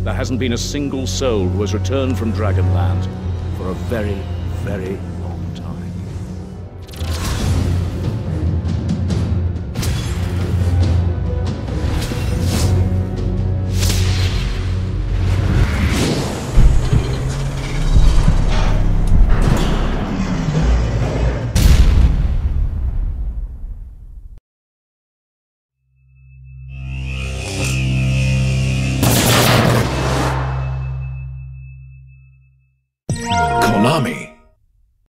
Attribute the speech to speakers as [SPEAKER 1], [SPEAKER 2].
[SPEAKER 1] there hasn't been a single soul who has returned from Dragonland for a very, very